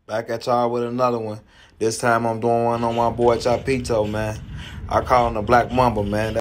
Back at y'all with another one. This time I'm doing one on my boy Chapito, man. I call him the Black Mamba, man.